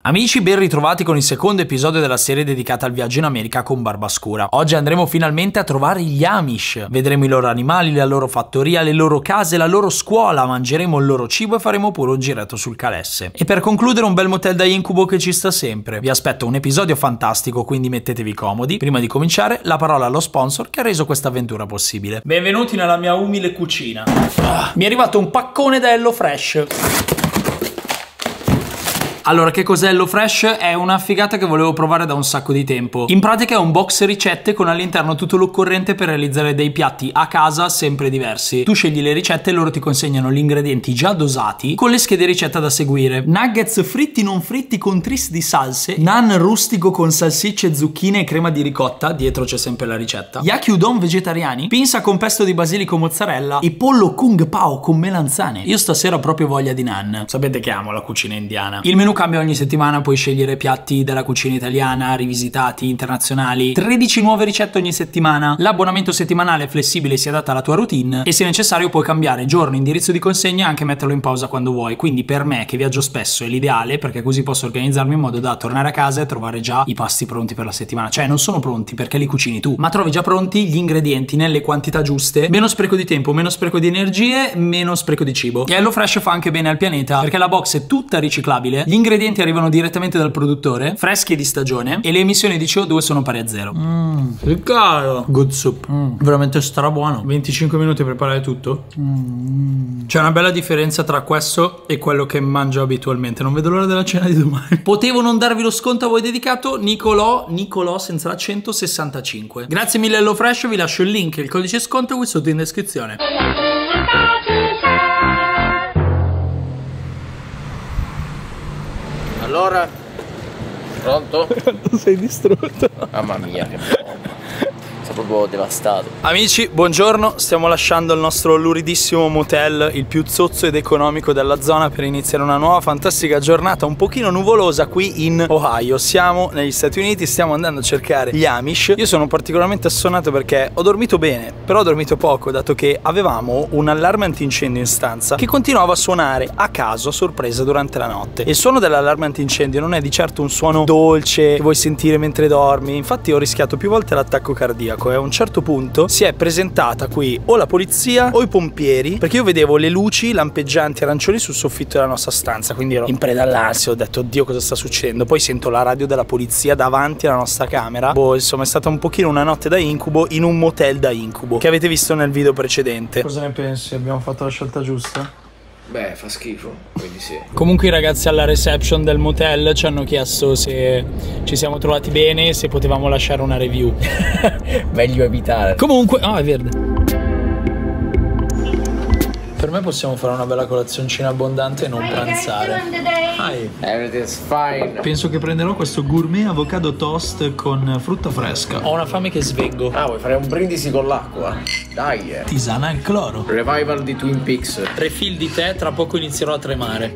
Amici, ben ritrovati con il secondo episodio della serie dedicata al viaggio in America con Barbascura. Oggi andremo finalmente a trovare gli Amish. Vedremo i loro animali, la loro fattoria, le loro case, la loro scuola, mangeremo il loro cibo e faremo pure un giretto sul Calesse. E per concludere un bel motel da incubo che ci sta sempre. Vi aspetto un episodio fantastico, quindi mettetevi comodi. Prima di cominciare, la parola allo sponsor che ha reso questa avventura possibile. Benvenuti nella mia umile cucina. Mi è arrivato un paccone da HelloFresh. Allora, che cos'è HelloFresh? È una figata che volevo provare da un sacco di tempo. In pratica è un box ricette con all'interno tutto l'occorrente per realizzare dei piatti a casa sempre diversi. Tu scegli le ricette e loro ti consegnano gli ingredienti già dosati con le schede ricetta da seguire. Nuggets fritti non fritti con tris di salse, naan rustico con salsicce, zucchine e crema di ricotta, dietro c'è sempre la ricetta, yaki udon vegetariani, pinza con pesto di basilico e mozzarella e pollo kung pao con melanzane. Io stasera ho proprio voglia di naan. Sapete che amo la cucina indiana. Il menù cambia ogni settimana, puoi scegliere piatti della cucina italiana, rivisitati, internazionali, 13 nuove ricette ogni settimana. L'abbonamento settimanale è flessibile, si adatta alla tua routine e se necessario puoi cambiare giorno, indirizzo di consegna e anche metterlo in pausa quando vuoi. Quindi per me che viaggio spesso è l'ideale, perché così posso organizzarmi in modo da tornare a casa e trovare già i pasti pronti per la settimana. Cioè non sono pronti perché li cucini tu, ma trovi già pronti gli ingredienti nelle quantità giuste. Meno spreco di tempo, meno spreco di energie, meno spreco di cibo. E HelloFresh fa anche bene al pianeta perché la box è tutta riciclabile, gli ingredienti arrivano direttamente dal produttore, freschi e di stagione, e le emissioni di CO2 sono pari a zero. Che caro! Good soup. Veramente strabuono. 25 minuti a preparare tutto. C'è una bella differenza tra questo e quello che mangio abitualmente. Non vedo l'ora della cena di domani. Potevo non darvi lo sconto a voi dedicato, Nicolò senza l'accento 65. Grazie mille HelloFresh, vi lascio il link e il codice sconto qui sotto in descrizione. Allora, pronto? Sei distrutto. Mamma mia, che bomba. Sono proprio devastato. Amici, buongiorno, stiamo lasciando il nostro luridissimo motel, il più zozzo ed economico della zona, per iniziare una nuova fantastica giornata un pochino nuvolosa qui in Ohio. Siamo negli Stati Uniti, stiamo andando a cercare gli Amish. Io sono particolarmente assonnato perché ho dormito bene, però ho dormito poco, dato che avevamo un allarme antincendio in stanza che continuava a suonare a caso a sorpresa durante la notte. Il suono dell'allarme antincendio non è di certo un suono dolce che vuoi sentire mentre dormi, infatti ho rischiato più volte l'attacco cardiaco e a un certo punto si è presentata qui o la polizia o i pompieri, perché io vedevo le luci lampeggianti arancioni sul soffitto della nostra stanza, quindi ero in preda all'ansia, ho detto oddio cosa sta succedendo, poi sento la radio della polizia davanti alla nostra camera. Boh, insomma è stata un pochino una notte da incubo in un motel da incubo che avete visto nel video precedente. Cosa ne pensi? Abbiamo fatto la scelta giusta? Beh, fa schifo, quindi sì. Comunque i ragazzi alla reception del motel ci hanno chiesto se ci siamo trovati bene e se potevamo lasciare una review. Meglio evitare. Comunque, è verde. Per me possiamo fare una bella colazioncina abbondante e non pranzare. Hi. Everything's fine. Penso che prenderò questo gourmet avocado toast con frutta fresca. Ho una fame che svengo. Ah, vuoi fare un brindisi con l'acqua? Dai, Tisana al cloro. Revival di Twin Peaks. Refill di tè, tra poco inizierò a tremare.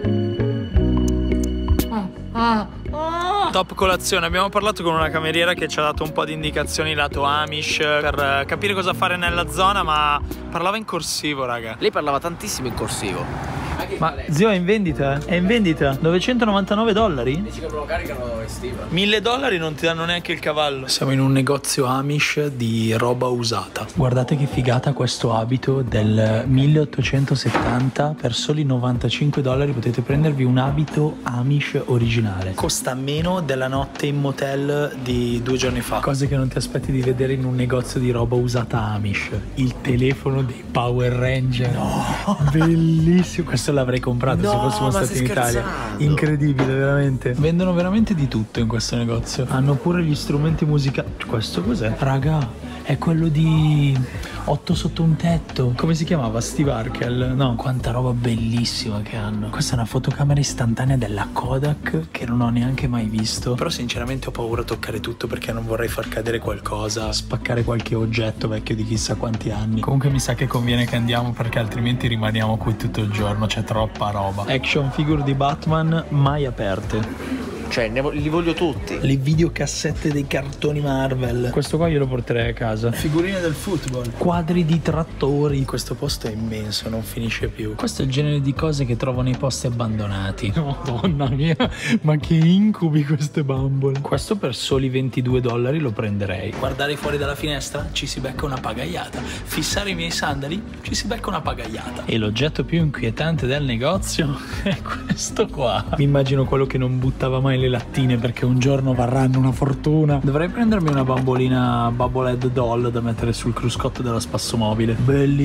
Top colazione, abbiamo parlato con una cameriera che ci ha dato un po' di indicazioni lato Amish per capire cosa fare nella zona, ma parlava in corsivo, raga. Lei parlava tantissimo in corsivo. Ma zio, è in vendita? È in vendita? $999? Dici che me lo caricano estiva. $1000 non ti danno neanche il cavallo. Siamo in un negozio Amish di roba usata. Guardate che figata questo abito del 1870. Per soli $95 potete prendervi un abito Amish originale. Costa meno della notte in motel di 2 giorni fa. Cose che non ti aspetti di vedere in un negozio di roba usata Amish. Il telefono dei Power Ranger. No, bellissimo. Questo l'avrei comprato se fossimo stati in Italia. Incredibile, veramente. Vendono veramente di tutto in questo negozio. Hanno pure gli strumenti musicali. Questo cos'è? Raga, è quello di 8 sotto un tetto. Come si chiamava? Steve Harkel? No, quanta roba bellissima che hanno. Questa è una fotocamera istantanea della Kodak che non ho neanche mai visto. Però sinceramente ho paura a toccare tutto perché non vorrei far cadere qualcosa, spaccare qualche oggetto vecchio di chissà quanti anni. Comunque mi sa che conviene che andiamo perché altrimenti rimaniamo qui tutto il giorno. C'è troppa roba. Action figure di Batman mai aperte. Cioè, li voglio tutti. Le videocassette dei cartoni Marvel. Questo qua io lo porterei a casa. Figurine del football. Quadri di trattori. Questo posto è immenso, non finisce più. Questo è il genere di cose che trovo nei posti abbandonati. Madonna mia, ma che incubi queste bambole. Questo per soli $22 lo prenderei. Guardare fuori dalla finestra, ci si becca una pagaiata. Fissare i miei sandali, ci si becca una pagaiata. E l'oggetto più inquietante del negozio è questo qua. Mi immagino quello che non buttava mai le lattine perché un giorno varranno una fortuna. Dovrei prendermi una bambolina Bubblehead doll da mettere sul cruscotto della spassomobile.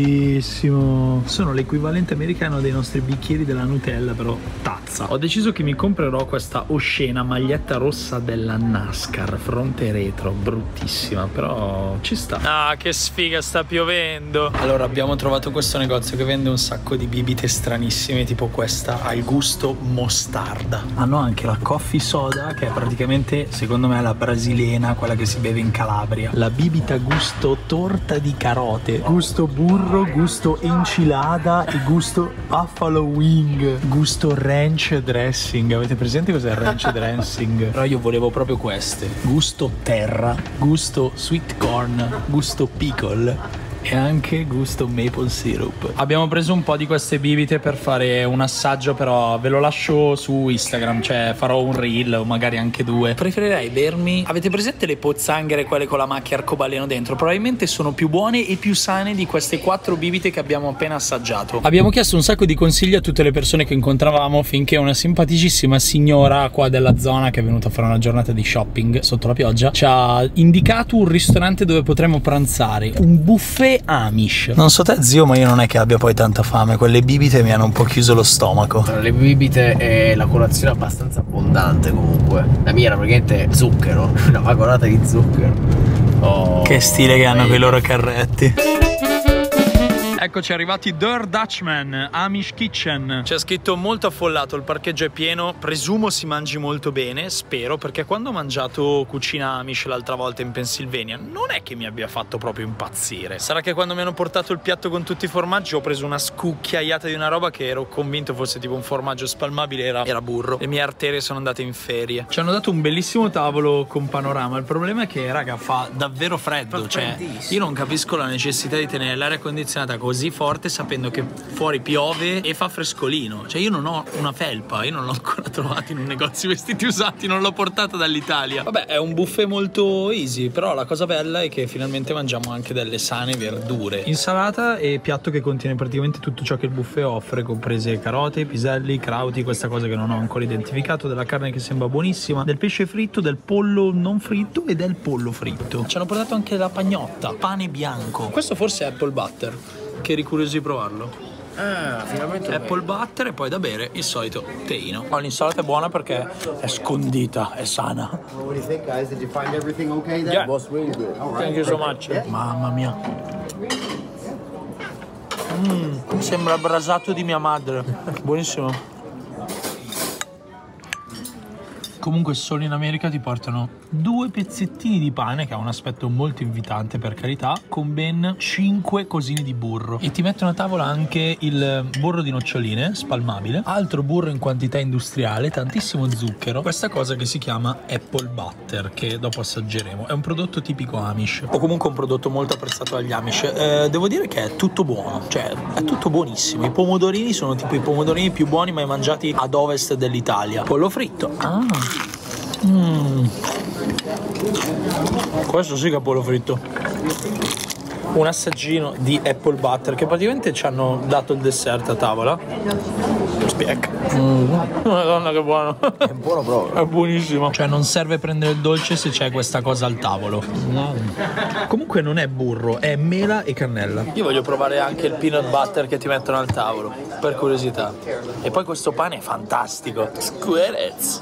Bellissimo. Sono l'equivalente americano dei nostri bicchieri della Nutella, però tazza. Ho deciso che mi comprerò questa oscena maglietta rossa della NASCAR, fronte retro, bruttissima, però ci sta. Ah, che sfiga, sta piovendo. Allora, abbiamo trovato questo negozio che vende un sacco di bibite stranissime, tipo questa al gusto mostarda. Hanno anche la coffee soda, che è praticamente, secondo me, la brasilena, quella che si beve in Calabria. La bibita gusto torta di carote, gusto burro, gusto enchilada e gusto buffalo wing, gusto ranch dressing. Avete presente cos'è il ranch dressing? Però io volevo proprio queste: gusto terra, gusto sweet corn, gusto pickle e anche gusto maple syrup. Abbiamo preso un po' di queste bibite per fare un assaggio, però ve lo lascio su Instagram, cioè farò un reel o magari anche 2. Preferirei bermi, avete presente le pozzanghere, quelle con la macchia arcobaleno dentro? Probabilmente sono più buone e più sane di queste 4 bibite che abbiamo appena assaggiato. Abbiamo chiesto un sacco di consigli a tutte le persone che incontravamo, finché una simpaticissima signora qua della zona, che è venuta a fare una giornata di shopping sotto la pioggia, ci ha indicato un ristorante dove potremmo pranzare, un buffet Amish. Non so te, zio, ma io non è che abbia poi tanta fame. Quelle bibite mi hanno un po' chiuso lo stomaco. Tra le bibite e la colazione abbastanza abbondante comunque. La mia era praticamente zucchero, una vagonata di zucchero. Oh, che stile che hanno quei loro carretti. Eccoci arrivati, Der Dutchman, Amish Kitchen. C'è scritto molto affollato, il parcheggio è pieno, presumo si mangi molto bene, spero, perché quando ho mangiato cucina Amish l'altra volta in Pennsylvania non è che mi abbia fatto proprio impazzire. Sarà che quando mi hanno portato il piatto con tutti i formaggi ho preso una scucchiaiata di una roba che ero convinto fosse tipo un formaggio spalmabile, era burro. Le mie arterie sono andate in ferie. Ci hanno dato un bellissimo tavolo con panorama, il problema è che, raga, fa davvero freddo, cioè io non capisco la necessità di tenere l'aria condizionata così forte sapendo che fuori piove e fa frescolino. Cioè io non ho una felpa, io non l'ho ancora trovato in un negozio vestiti usati, non l'ho portata dall'Italia. Vabbè, è un buffet molto easy, però la cosa bella è che finalmente mangiamo anche delle sane verdure. Insalata e piatto che contiene praticamente tutto ciò che il buffet offre, comprese carote, piselli, crauti, questa cosa che non ho ancora identificato, della carne che sembra buonissima, del pesce fritto, del pollo non fritto e del pollo fritto. Ci hanno portato anche la pagnotta, pane bianco. Questo forse è apple butter, che eri curioso di provarlo. Ah, finalmente apple butter e poi da bere il solito teino. Oh, l'insalata è buona perché è scondita, è sana. What do you think, guys? Did you find everything okay there? Yeah. It was really good. All right. Thank you so much. Mamma mia. Sembra brasato di mia madre. Buonissimo. Comunque solo in America ti portano 2 pezzettini di pane, che ha un aspetto molto invitante per carità, con ben 5 cosine di burro, e ti mettono a tavola anche il burro di noccioline spalmabile, altro burro in quantità industriale, tantissimo zucchero, questa cosa che si chiama apple butter, che dopo assaggeremo. È un prodotto tipico Amish, o comunque un prodotto molto apprezzato dagli Amish. Devo dire che è tutto buono, cioè è tutto buonissimo. I pomodorini sono tipo i pomodorini più buoni mai mangiati ad ovest dell'Italia. Pollo fritto. Questo sì che è pollo fritto. Un assaggino di apple butter, che praticamente ci hanno dato il dessert a tavola. Spiec. Madonna che buono. È buono proprio. È buonissimo. Cioè non serve prendere il dolce se c'è questa cosa al tavolo. Comunque non è burro, è mela e cannella. Io voglio provare anche il peanut butter che ti mettono al tavolo, per curiosità. E poi questo pane è fantastico. Squirrels.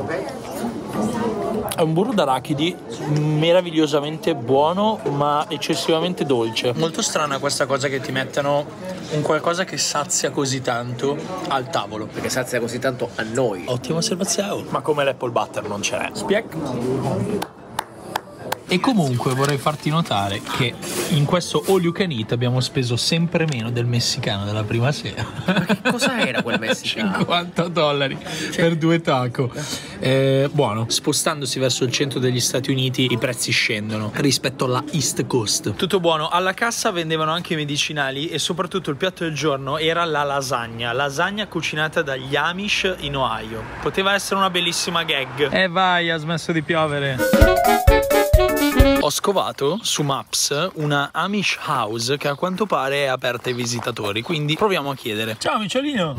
È un burro d'arachidi meravigliosamente buono, ma eccessivamente dolce. Molto strana questa cosa che ti mettano un qualcosa che sazia così tanto al tavolo. Perché sazia così tanto a noi. Ottima osservazione. Ma come l'apple butter non ce n'è. Spiec. E comunque vorrei farti notare che in questo all you can eat abbiamo speso sempre meno del messicano della prima sera. Ma che cosa era quel messicano? $50 per 2 taco. Buono. Spostandosi verso il centro degli Stati Uniti i prezzi scendono rispetto alla East Coast. Tutto buono. Alla cassa vendevano anche i medicinali e soprattutto il piatto del giorno era la lasagna cucinata dagli Amish in Ohio. Poteva essere una bellissima gag. E vai, ha smesso di piovere. Ho scovato su Maps una Amish House che a quanto pare è aperta ai visitatori, quindi proviamo a chiedere. Ciao Micciolino!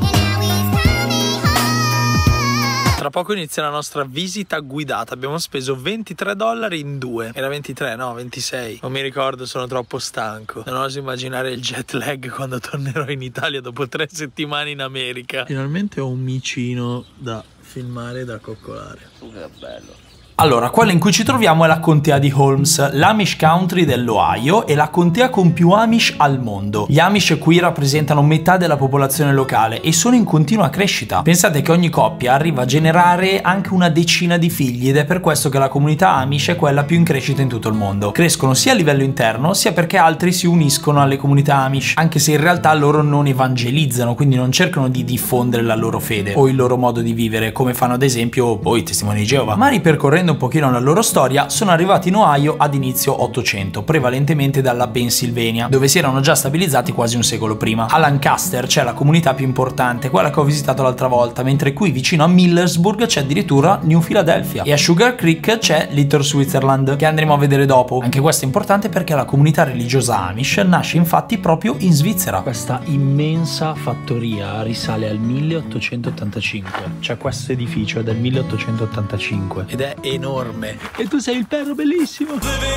Tra poco inizia la nostra visita guidata. Abbiamo speso $23 in 2. Era 23, no, 26. Non mi ricordo, sono troppo stanco. Non oso immaginare il jet lag quando tornerò in Italia dopo 3 settimane in America. Finalmente ho un micino da filmare e da coccolare. Che bello. Allora, quella in cui ci troviamo è la contea di Holmes, l'Amish Country dell'Ohio e la contea con più Amish al mondo. Gli Amish qui rappresentano metà della popolazione locale e sono in continua crescita. Pensate che ogni coppia arriva a generare anche una decina di figli ed è per questo che la comunità Amish è quella più in crescita in tutto il mondo. Crescono sia a livello interno sia perché altri si uniscono alle comunità Amish, anche se in realtà loro non evangelizzano, quindi non cercano di diffondere la loro fede o il loro modo di vivere come fanno ad esempio i testimoni di Geova, ma ripercorrendo un pochino la loro storia sono arrivati in Ohio ad inizio 800, prevalentemente dalla Pennsylvania, dove si erano già stabilizzati quasi un secolo prima. A Lancaster c'è la comunità più importante, quella che ho visitato l'altra volta, mentre qui vicino a Millersburg c'è addirittura New Philadelphia e a Sugar Creek c'è Little Switzerland, che andremo a vedere dopo. Anche questo è importante perché la comunità religiosa Amish nasce infatti proprio in Svizzera. Questa immensa fattoria risale al 1885, cioè questo edificio è del 1885 ed è enorme. E tu sei il perro bellissimo.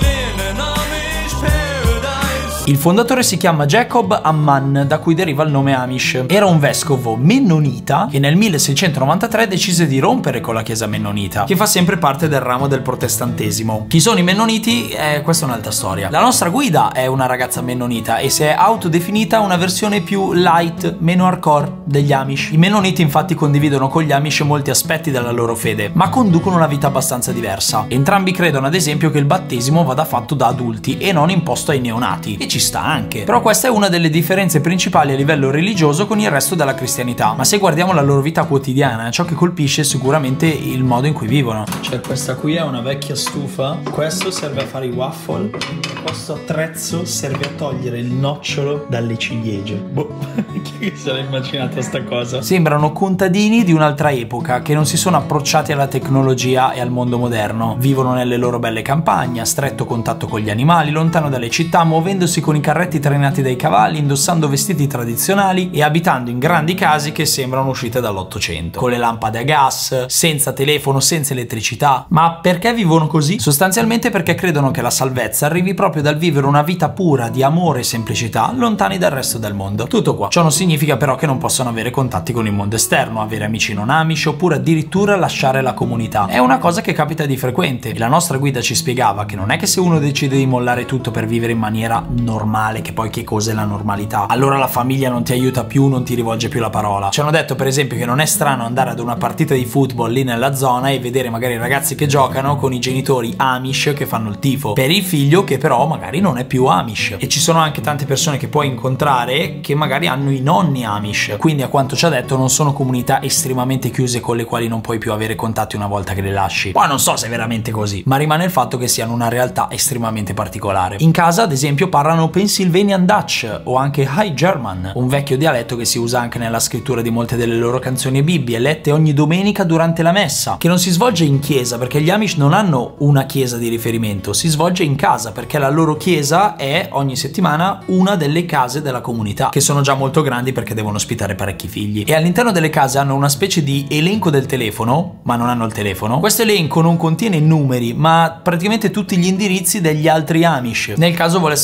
Il fondatore si chiama Jacob Amman, da cui deriva il nome Amish. Era un vescovo mennonita che nel 1693 decise di rompere con la chiesa mennonita, che fa sempre parte del ramo del protestantesimo. Chi sono i mennoniti? Questa è un'altra storia. La nostra guida è una ragazza mennonita e si è autodefinita una versione più light, meno hardcore degli Amish. I mennoniti infatti condividono con gli Amish molti aspetti della loro fede, ma conducono una vita abbastanza diversa. Entrambi credono ad esempio che il battesimo vada fatto da adulti e non imposto ai neonati, e ci sta anche. Però questa è una delle differenze principali a livello religioso con il resto della cristianità. Ma se guardiamo la loro vita quotidiana, ciò che colpisce è sicuramente il modo in cui vivono. Cioè questa qui è una vecchia stufa, questo serve a fare i waffle, questo attrezzo serve a togliere il nocciolo dalle ciliegie. Boh, chi se l'ha immaginata sta cosa? Sembrano contadini di un'altra epoca che non si sono approcciati alla tecnologia e al mondo moderno. Vivono nelle loro belle campagne, a stretto contatto con gli animali, lontano dalle città, muovendosi con i carretti trainati dai cavalli, indossando vestiti tradizionali e abitando in grandi case che sembrano uscite dall'800, con le lampade a gas, senza telefono, senza elettricità. Ma perché vivono così? Sostanzialmente perché credono che la salvezza arrivi proprio dal vivere una vita pura di amore e semplicità, lontani dal resto del mondo. Tutto qua. Ciò non significa però che non possano avere contatti con il mondo esterno, avere amici non Amish oppure addirittura lasciare la comunità. È una cosa che capita di frequente e la nostra guida ci spiegava che non è che se uno decide di mollare tutto per vivere in maniera normale, che poi che cos'è la normalità, allora la famiglia non ti aiuta più, non ti rivolge più la parola. Ci hanno detto per esempio che non è strano andare ad una partita di football lì nella zona e vedere magari ragazzi che giocano con i genitori Amish che fanno il tifo per il figlio che però magari non è più Amish. E ci sono anche tante persone che puoi incontrare che magari hanno i nonni Amish, quindi a quanto ci ha detto non sono comunità estremamente chiuse con le quali non puoi più avere contatti una volta che le lasci. Poi non so se è veramente così, ma rimane il fatto che siano una realtà estremamente particolare. In casa ad esempio parlano Pennsylvanian Dutch o anche High German, un vecchio dialetto che si usa anche nella scrittura di molte delle loro canzoni e Bibbie, lette ogni domenica durante la messa, che non si svolge in chiesa perché gli Amish non hanno una chiesa di riferimento, si svolge in casa perché la loro chiesa è ogni settimana una delle case della comunità, che sono già molto grandi perché devono ospitare parecchi figli, e all'interno delle case hanno una specie di elenco del telefono, ma non hanno il telefono. Questo elenco non contiene numeri, ma praticamente tutti gli indirizzi degli altri Amish, nel caso volessero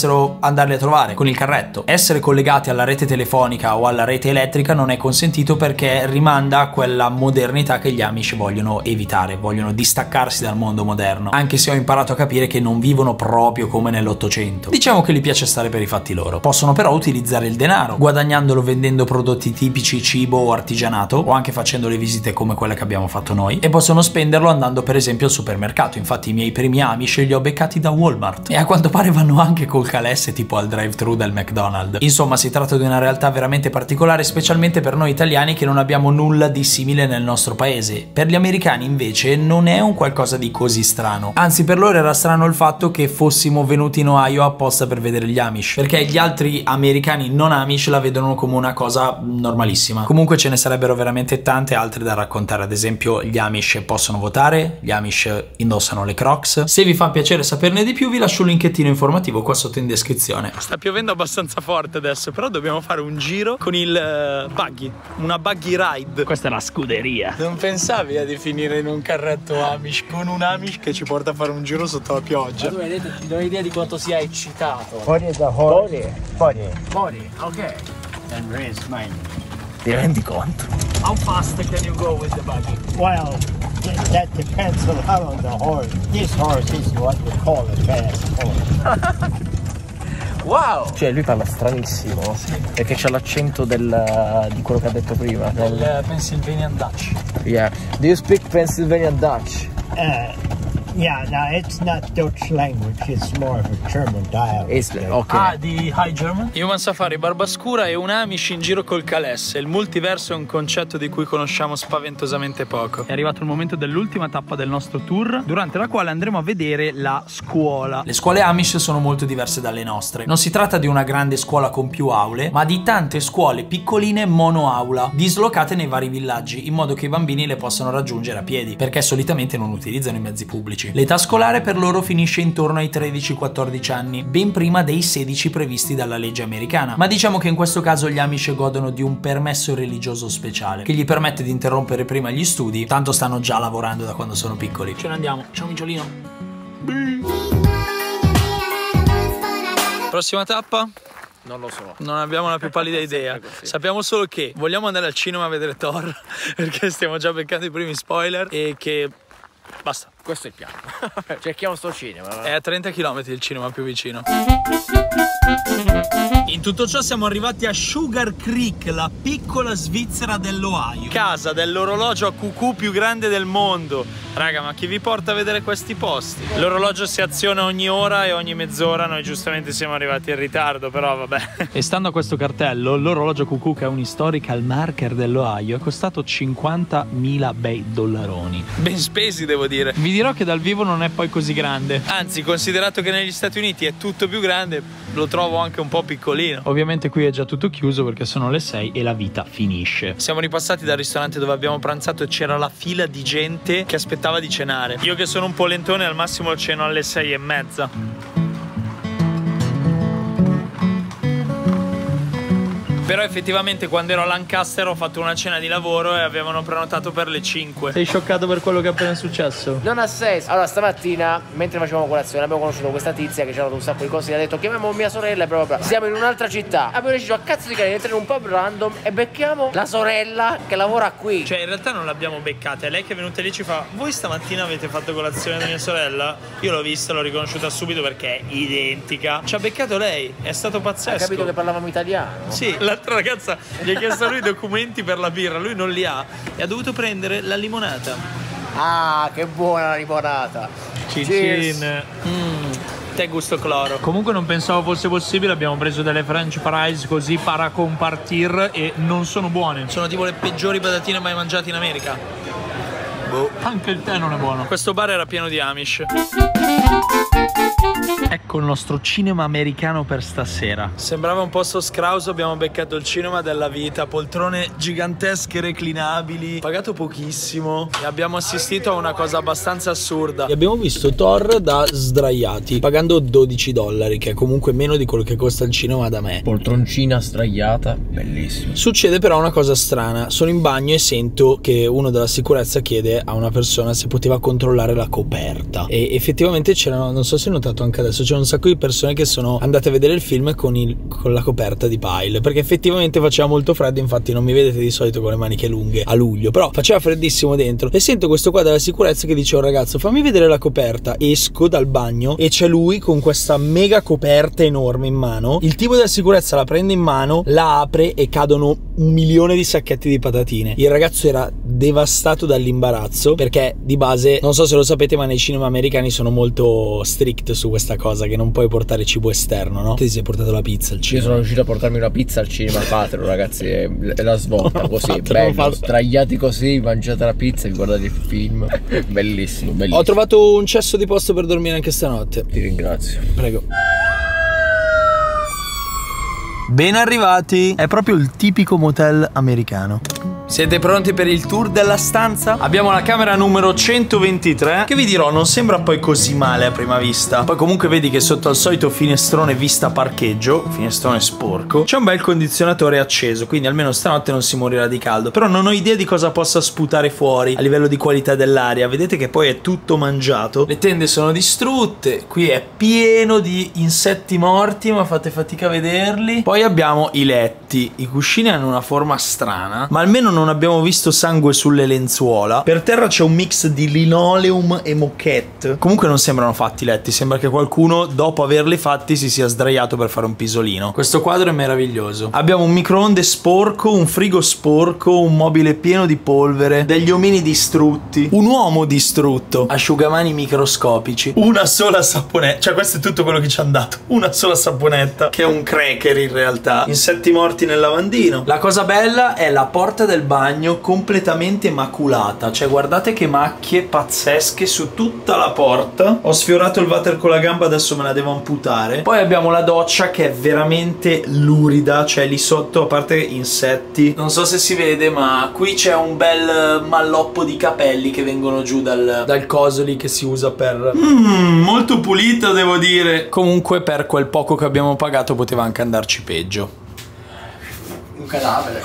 andarli a trovare con il carretto. Essere collegati alla rete telefonica o alla rete elettrica non è consentito perché rimanda a quella modernità che gli Amish vogliono evitare, vogliono distaccarsi dal mondo moderno, anche se ho imparato a capire che non vivono proprio come nell'Ottocento. Diciamo che gli piace stare per i fatti loro. Possono però utilizzare il denaro, guadagnandolo vendendo prodotti tipici, cibo o artigianato, o anche facendo le visite come quelle che abbiamo fatto noi, e possono spenderlo andando per esempio al supermercato. Infatti i miei primi Amish li ho beccati da Walmart e a quanto pare vanno anche col calesse tipo al drive-thru del McDonald's. Insomma, si tratta di una realtà veramente particolare, specialmente per noi italiani che non abbiamo nulla di simile nel nostro paese. Per gli americani invece non è un qualcosa di così strano, anzi per loro era strano il fatto che fossimo venuti in Ohio apposta per vedere gli Amish, perché gli altri americani non Amish la vedono come una cosa normalissima. Comunque ce ne sarebbero veramente tante altre da raccontare, ad esempio gli Amish possono votare, gli Amish indossano le Crocs. Se vi fa piacere saperne di più vi lascio un linkettino informativo qua sotto in descrizione. Sta piovendo abbastanza forte adesso, però dobbiamo fare un giro con il buggy, una buggy ride. Questa è la scuderia. Non pensavi di finire in un carretto Amish con un Amish che ci porta a fare un giro sotto la pioggia? Tu hai idea di quanto sia eccitato. 40 is the horse. 40. 40, ok. And raise mine. Ti rendi conto? How fast can you go with the buggy? Well, that depends a lot on the horse. This horse is what we call a fast horse. Wow! Cioè lui parla stranissimo, sì, perché c'ha l'accento di quello che ha detto prima. Del Pennsylvania Dutch. Yeah. Do you speak Pennsylvania Dutch? Yeah, no, it's not Dutch language. It's more of a German dialect. Ok. Di High German? Human Safari, Barbascura e un Amish in giro col calesse. Il multiverso è un concetto di cui conosciamo spaventosamente poco. È arrivato il momento dell'ultima tappa del nostro tour, durante la quale andremo a vedere la scuola. Le scuole Amish sono molto diverse dalle nostre. Non si tratta di una grande scuola con più aule, ma di tante scuole piccoline monoaula, dislocate nei vari villaggi, in modo che i bambini le possano raggiungere a piedi, perché solitamente non utilizzano i mezzi pubblici. L'età scolare per loro finisce intorno ai 13-14 anni, ben prima dei 16 previsti dalla legge americana, ma diciamo che in questo caso gli Amish godono di un permesso religioso speciale, che gli permette di interrompere prima gli studi, tanto stanno già lavorando da quando sono piccoli. Ce ne andiamo, ciao Micciolino. Prossima tappa? Non lo so. Non abbiamo la più pallida idea. Sappiamo solo che vogliamo andare al cinema a vedere Thor, perché stiamo già beccando i primi spoiler, e che basta. Questo è il piano. Cerchiamo sto cinema. È a 30 km il cinema più vicino. In tutto ciò siamo arrivati a Sugar Creek, la piccola Svizzera dell'Ohio, casa dell'orologio a cucù più grande del mondo. Raga, ma chi vi porta a vedere questi posti? L'orologio si aziona ogni ora e ogni mezz'ora. Noi giustamente siamo arrivati in ritardo, però vabbè. E stando a questo cartello, l'orologio cucù, che è un historical marker dell'Ohio, è costato 50.000 bei dollaroni. Ben spesi, devo dire. Vi dirò che dal vivo non è poi così grande. Anzi, considerato che negli Stati Uniti è tutto più grande, lo trovo anche un po' piccolino. Ovviamente qui è già tutto chiuso perché sono le 6 e la vita finisce. Siamo ripassati dal ristorante dove abbiamo pranzato e c'era la fila di gente che aspettava di cenare. Io che sono un po' lentone, al massimo ceno alle 6:30. Però effettivamente quando ero a Lancaster ho fatto una cena di lavoro e avevano prenotato per le 5. Sei scioccato per quello che è appena successo? Non ha senso. Allora stamattina, mentre facevamo colazione, abbiamo conosciuto questa tizia che ci ha dato un sacco di cose. Ha detto chiamiamo mia sorella e proprio. Siamo in un'altra città. Abbiamo deciso a cazzo di cane di entrare in un pub random e becchiamo la sorella che lavora qui. Cioè in realtà non l'abbiamo beccata, è lei che è venuta lì e ci fa: voi stamattina avete fatto colazione da mia sorella? Io l'ho vista, l'ho riconosciuta subito perché è identica. Ci ha beccato lei, è stato pazzesco. Ha capito che parlavamo italiano? Sì, l'altra ragazza gli ha chiesto a lui i documenti per la birra, lui non li ha e ha dovuto prendere la limonata. Ah, che buona la limonata. Cin. Te gusto cloro. Comunque non pensavo fosse possibile, abbiamo preso delle french fries così para compartir e non sono buone. Sono tipo le peggiori patatine mai mangiate in America. Boh. Anche il tè non è buono. Questo bar era pieno di Amish. Ecco il nostro cinema americano per stasera. Sembrava un posto scrauso, abbiamo beccato il cinema della vita. Poltrone gigantesche reclinabili, pagato pochissimo e abbiamo assistito a una cosa abbastanza assurda. E abbiamo visto Thor da sdraiati, pagando $12, che è comunque meno di quello che costa il cinema da me. Poltroncina sdraiata, bellissimo. Succede però una cosa strana. Sono in bagno e sento che uno della sicurezza chiede a una persona se poteva controllare la coperta. E effettivamente c'erano, non so se hai notato anche adesso, c'è un sacco di persone che sono andate a vedere il film con la coperta di pile, perché effettivamente faceva molto freddo. Infatti non mi vedete di solito con le maniche lunghe a luglio, però faceva freddissimo dentro, e sento questo qua della sicurezza che dice: "Oh ragazzo, fammi vedere la coperta". Esco dal bagno e c'è lui con questa mega coperta enorme in mano. Il tipo della sicurezza la prende in mano, la apre e cadono 1 milione di sacchetti di patatine. Il ragazzo era devastato dall'imbarazzo, perché di base, non so se lo sapete, ma nei cinema americani sono molto strict su questa cosa, che non puoi portare cibo esterno, no? Te ti sei portato la pizza al cinema? Io sono riuscito a portarmi una pizza al cinema, fatelo ragazzi, è la svolta così, bello, tragliati così, mangiate la pizza e guardate il film, bellissimo, bellissimo. Ho trovato un cesso di posto per dormire anche stanotte. Ti ringrazio. Prego. Ben arrivati! È proprio il tipico motel americano. Siete pronti per il tour della stanza? Abbiamo la camera numero 123, che vi dirò non sembra poi così male a prima vista. Poi comunque vedi che sotto al solito finestrone vista parcheggio, finestrone sporco, c'è un bel condizionatore acceso, quindi almeno stanotte non si morirà di caldo. Però non ho idea di cosa possa sputare fuori a livello di qualità dell'aria. Vedete che poi è tutto mangiato. Le tende sono distrutte, qui è pieno di insetti morti, ma fate fatica a vederli. Poi abbiamo i letti, i cuscini hanno una forma strana, ma almeno non abbiamo visto sangue sulle lenzuola. Per terra c'è un mix di linoleum e moquette. Comunque non sembrano fatti i letti, sembra che qualcuno dopo averli fatti si sia sdraiato per fare un pisolino. Questo quadro è meraviglioso. Abbiamo un microonde sporco, un frigo sporco, un mobile pieno di polvere, degli omini distrutti, un uomo distrutto, asciugamani microscopici, una sola saponetta, cioè questo è tutto quello che ci hanno dato, una sola saponetta che è un cracker in realtà, insetti morti nel lavandino. La cosa bella è la porta del bagno completamente maculata, cioè guardate che macchie pazzesche su tutta la porta. Ho sfiorato il water con la gamba, adesso me la devo amputare. Poi abbiamo la doccia che è veramente lurida, cioè lì sotto, a parte insetti, non so se si vede, ma qui c'è un bel malloppo di capelli che vengono giù dal coso lì che si usa per... molto pulito devo dire. Comunque per quel poco che abbiamo pagato poteva anche andarci peggio. Un cadavere.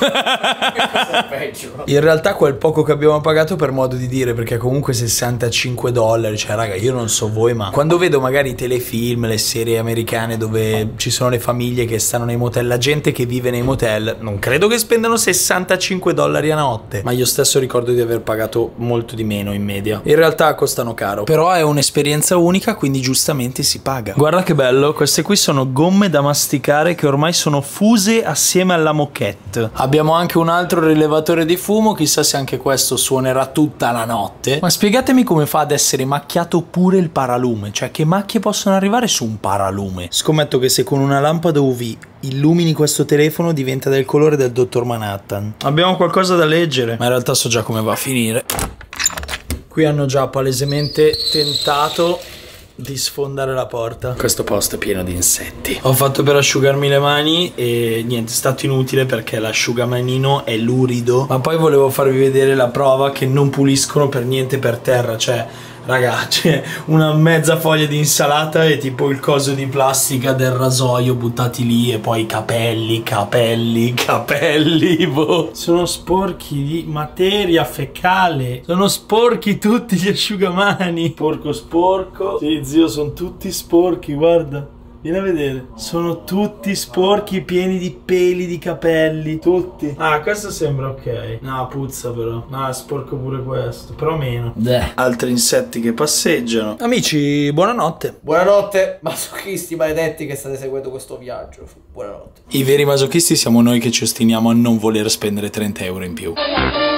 Peggio. In realtà quel poco che abbiamo pagato, per modo di dire, perché comunque $65, cioè raga, io non so voi, ma quando vedo magari i telefilm, le serie americane dove ci sono le famiglie che stanno nei motel, la gente che vive nei motel, non credo che spendano $65 a notte, ma io stesso ricordo di aver pagato molto di meno in media. In realtà costano caro, però è un'esperienza unica, quindi giustamente si paga. Guarda che bello, queste qui sono gomme da masticare che ormai sono fuse assieme alla moquette. Abbiamo anche un altro rilevatore di fumo, chissà se anche questo suonerà tutta la notte. Ma spiegatemi come fa ad essere macchiato pure il paralume, cioè che macchie possono arrivare su un paralume? Scommetto che se con una lampada UV illumini questo telefono diventa del colore del dottor Manhattan. Abbiamo qualcosa da leggere, ma in realtà so già come va a finire. Qui hanno già palesemente tentato di sfondare la porta. Questo posto è pieno di insetti. Ho fatto per asciugarmi le mani e niente, è stato inutile perché l'asciugamanino è lurido. Ma poi volevo farvi vedere la prova che non puliscono per niente per terra. Cioè ragazzi, una mezza foglia di insalata e tipo il coso di plastica del rasoio buttati lì, e poi capelli, boh. Sono sporchi di materia fecale. Sono sporchi tutti gli asciugamani. Porco sporco. Sì zio, sono tutti sporchi, guarda. Vieni a vedere. Sono tutti sporchi, pieni di peli di capelli. Tutti. Ah, questo sembra ok. No, puzza però. No, è sporco pure questo, però meno. Altri insetti che passeggiano. Amici, buonanotte. Buonanotte, masochisti maledetti che state seguendo questo viaggio. Buonanotte. I veri masochisti siamo noi che ci ostiniamo a non voler spendere 30 euro in più.